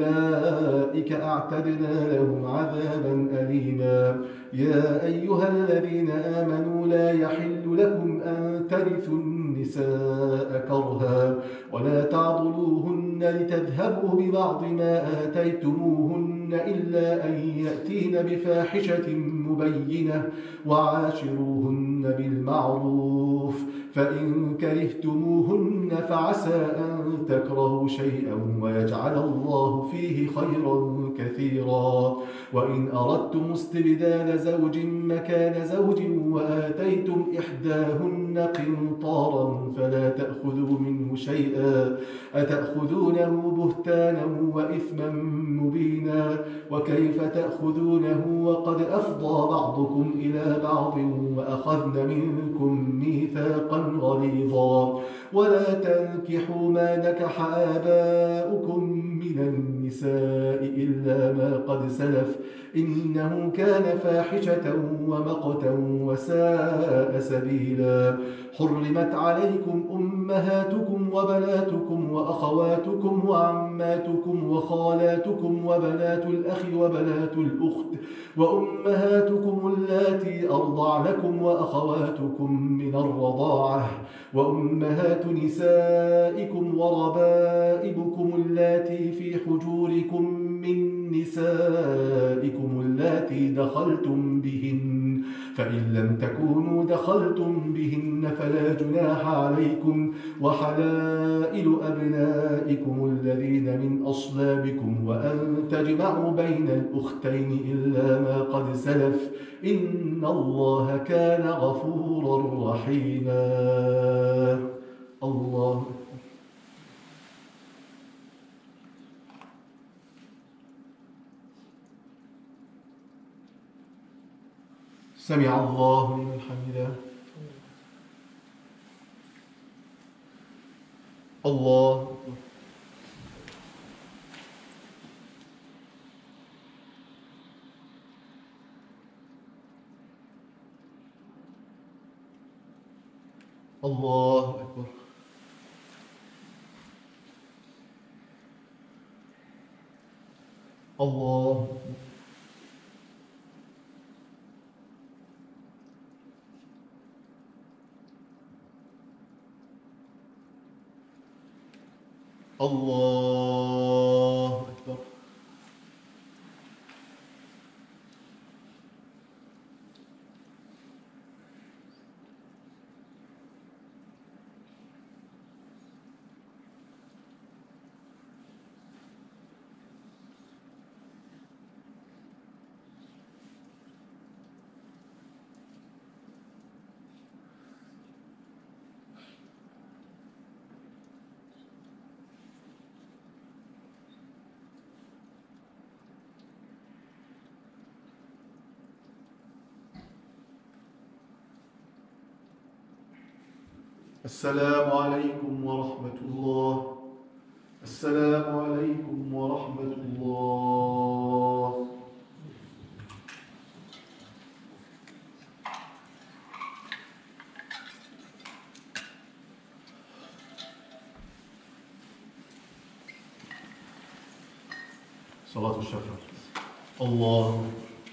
أولئك أعتدنا لهم عذابا أليما يا أيها الذين آمنوا لا يحل لكم أن ترثوا النساء كرها ولا تعضلوهن لتذهبوا ببعض ما آتيتموهن إلا أن يأتين بفاحشة مبينة وعاشروهن بالمعروف فإن كرهتموهن فعسى أن تكرهوا شيئا ويجعل الله فيه خيرا كثيرا وإن أردتم استبدال زوج مكان زوج وآتيتم إحداهن قنطارا فلا تأخذوا منه شيئا أتأخذونه بهتانا وإثما مبينا وكيف تأخذونه وقد أفضى بعضكم إلى بعض وأخذن منكم ميثاقا غليظا ولا تنكحوا ما نكح آباؤكم من النساء إلا ما قد سلف إنه كان فاحشة ومقتا وساء سبيلا حرمت عليكم أمهاتكم وبناتكم وأخواتكم وعماتكم وخالاتكم وبنات الأخ وبنات الأخت وأمهاتكم اللاتي أرضعنكم وأخواتكم من الرضاعة وأمهات نسائكم وربائبكم اللاتي في حجوركم من نسائكم اللاتي دخلتم بهن فإن لم تكونوا دخلتم بهن فلا جناح عليكم وحلائل أبنائكم الذين من أصلابكم وأن تجمعوا بين الأختين إلا ما قد سلف إن الله كان غفورا رحيما الله سمع الله لمن حمده الله الله أكبر. الله أكبر. الله أكبر. السلام عليكم ورحمة الله. السلام عليكم ورحمة الله. صلاة الشفاعة. الله.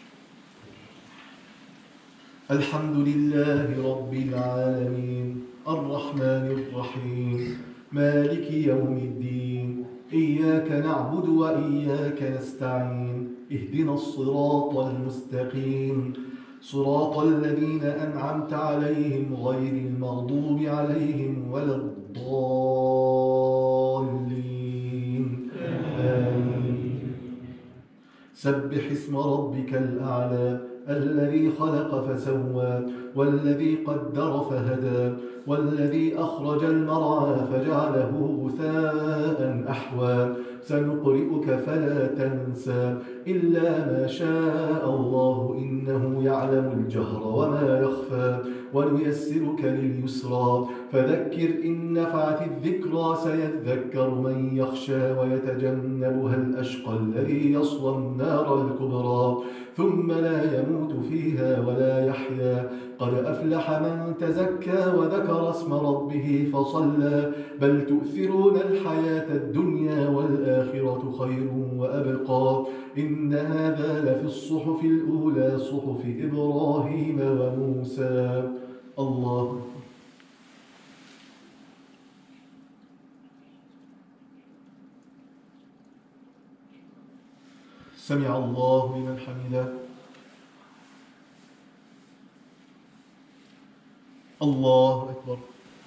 الحمد لله رب العالمين الرحمن الرحيم مالك يوم الدين إياك نعبد وإياك نستعين اهدنا الصراط المستقيم صراط الذين أنعمت عليهم غير المغضوب عليهم ولا الضالين آمين. سبح اسم ربك الأعلى الذي خلق فسوى والذي قدر فهدى والذي أخرج المرعى فجعله غثاء أحوى سنقرئك فلا تنسى إلا ما شاء الله إنه يعلم الجهر وما يخفى ونيسرك لليسرى فذكر إن نفعت الذكرى سيذكر من يخشى ويتجنبها الأشقى الذي يصلى النار الكبرى ثم لا يموت فيها ولا يحيا قد أفلح من تزكى وذكر اسم ربه فصلى بل تؤثرون الحياة الدنيا والآخرة خير وأبقى إن هذا لفي الصحف الأولى صحف إبراهيم وموسى. الله. سمع الله لمن حمده. الله أكبر.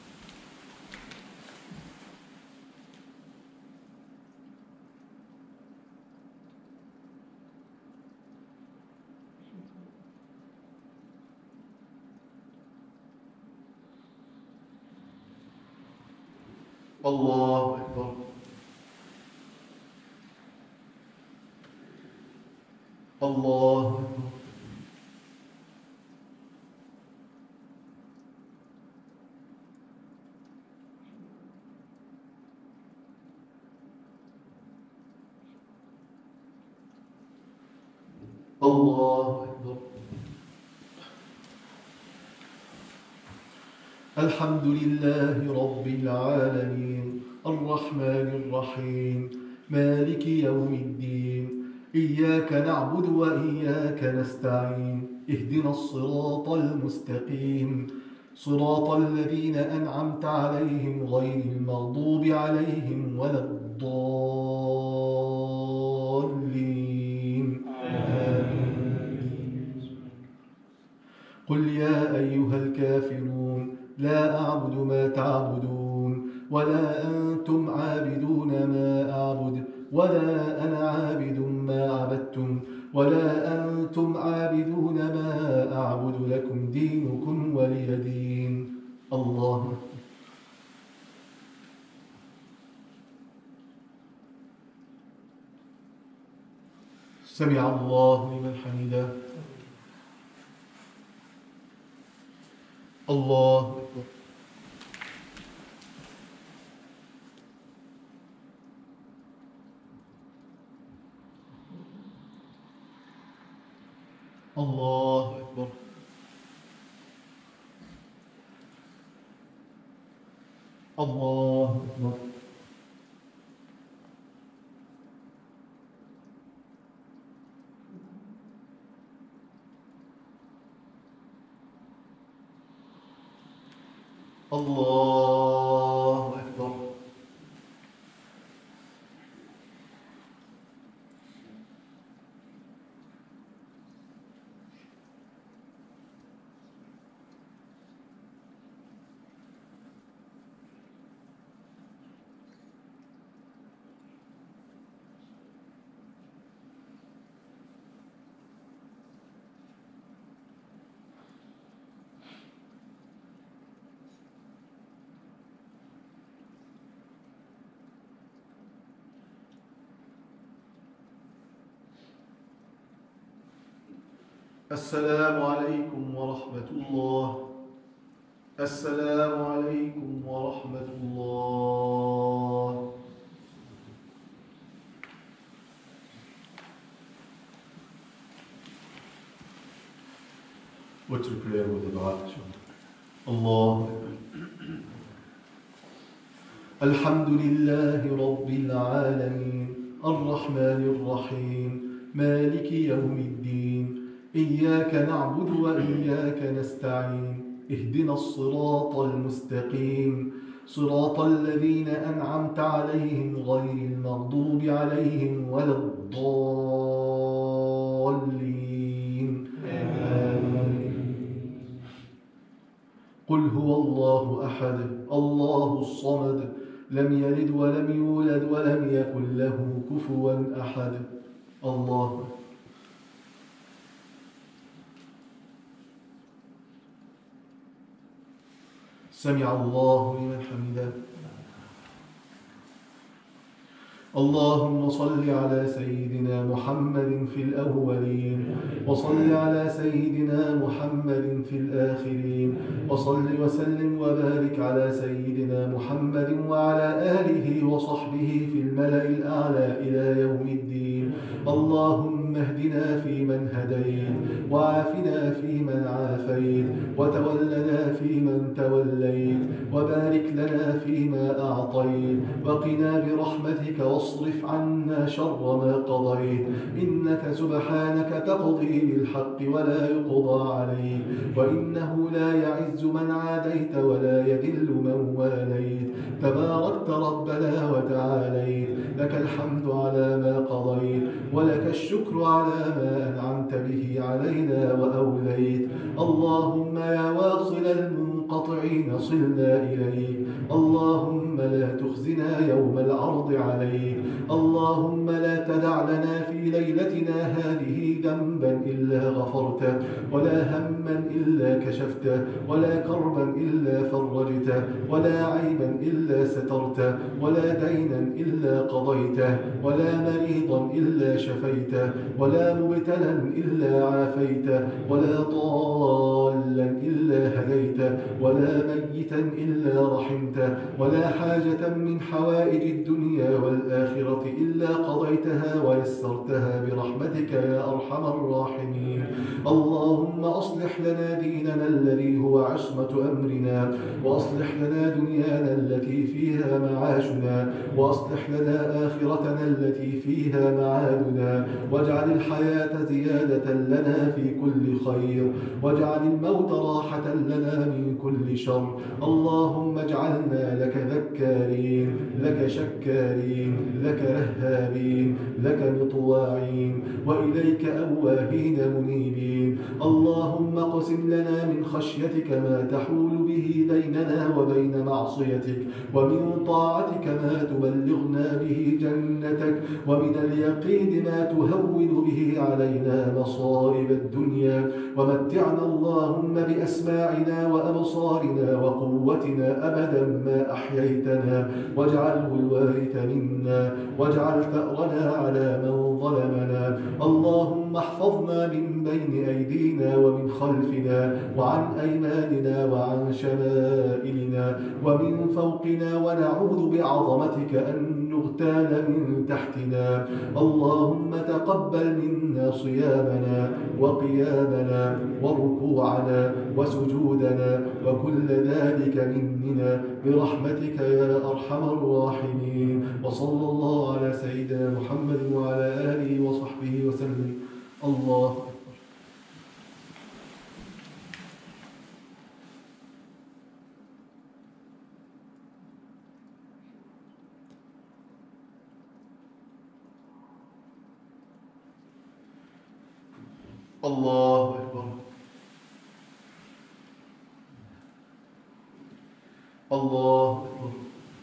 الله أكبر. الله أكبر. الله أكبر. الحمد لله رب العالمين الرحمن الرحيم مالك يوم الدين إياك نعبد وإياك نستعين اهدنا الصراط المستقيم صراط الذين أنعمت عليهم غير المغضوب عليهم ولا الضالين آمين. قل يا أيها الكافرون لا أعبد ما تعبدون ولا أنتم عابدون ما أعبد ولا أنا عابد ما عبدتم ولا أنتم عابدون ما أعبد لكم دينكم ولي دين. الله. سمع الله لمن حمده. الله أكبر. الله أكبر. الله أكبر. الله أكبر. السلام عليكم ورحمة الله. السلام عليكم ورحمة الله. What's your prayer with the dua? الله الحمد لله رب العالمين الرحمن الرحيم مالك يوم الدين إياك نعبد وإياك نستعين اهدنا الصراط المستقيم صراط الذين أنعمت عليهم غير المغضوب عليهم ولا الضالين آمين. قل هو الله أحد الله الصمد لم يلد ولم يولد ولم يكن له كفوا أحد. الله سمع الله لمن حمده. اللهم صل على سيدنا محمد في الأولين وصل على سيدنا محمد في الآخرين وصل وسلم وبارك على سيدنا محمد وعلى آله وصحبه في الملأ الأعلى إلى يوم الدين. اللهم اهدنا فيمن هديت وعافنا فيمن عافيت وتولنا فيمن توليت وبارك لنا فيما أعطيت وقنا برحمتك واصرف عنا شر ما قضيت إنك سبحانك تقضي بالحق ولا يقضى عليك وإنه لا يعز من عاديت ولا يذل من واليت تباركت ربنا وتعاليت لك الحمد على ما قضيت ولك الشكر على ما أنعمت به علينا وأوليت. اللهم يا واصل المنقطعين صلنا إليك. اللهم لا تخزنا يوم العرض عليك. اللهم لا تدع لنا في ليلتنا هذه ذنبا إلا غفرته ولا هما إلا كشفته ولا كربا إلا فرجته ولا عيبا إلا سترته ولا دينا إلا قضيته ولا مريضا إلا شفيته ولا مبتلا إلا عافيته ولا ضالا إلا هديته ولا ميتا إلا رحمته ولا حاجة من حوائج الدنيا والآخرة إلا قضيتها ويسرتها برحمتك يا أرحم الراحمين. اللهم أصلح لنا ديننا الذي هو عصمة أمرنا وأصلح لنا دنيانا التي فيها معاشنا وأصلح لنا آخرتنا التي فيها معادنا واجعل الحياة زيادة لنا في كل خير واجعل الموت راحة لنا من كل شر. اللهم اجعلنا لك ذكارين لك شكارين لك رهابين لك مطواعين وإليك أواهين منيبين. اللهم اقسم لنا من خشيتك ما تحول به بيننا وبين معصيتك ومن طاعتك ما تبلغنا به جنتك ومن اليقين ما تهون به علينا مصائب الدنيا ومتعنا اللهم بأسماعنا وأبصارنا وقوتنا أبدا ما أحييتنا واجعله الوارث منا واجعل ثأرنا على من ظلمنا. اللهم احفظنا من بين أيدينا ومن خلفنا وعن أيماننا وعن شمائلنا ومن فوقنا ونعوذ بعظمتك أن نغتال من تحتنا تحتنا. اللهم تقبل منا صيامنا وقيامنا وركوعنا وسجودنا وكل ذلك مننا برحمتك يا أرحم الراحمين. وصلى الله على سيدنا محمد وعلى آله وصحبه وسلم. الله أكبر. الله أكبر. الله أكبر.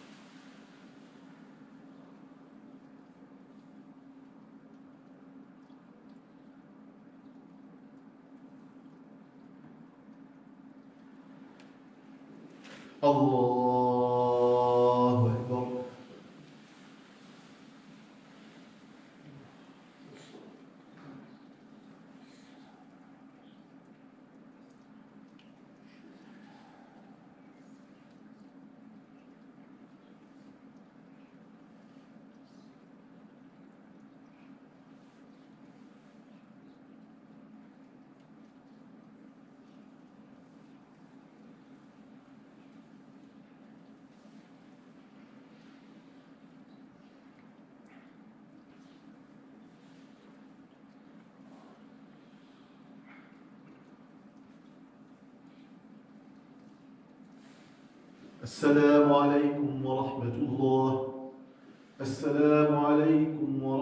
الله أكبر. السلام عليكم ورحمة الله. السلام عليكم ورحمة الله.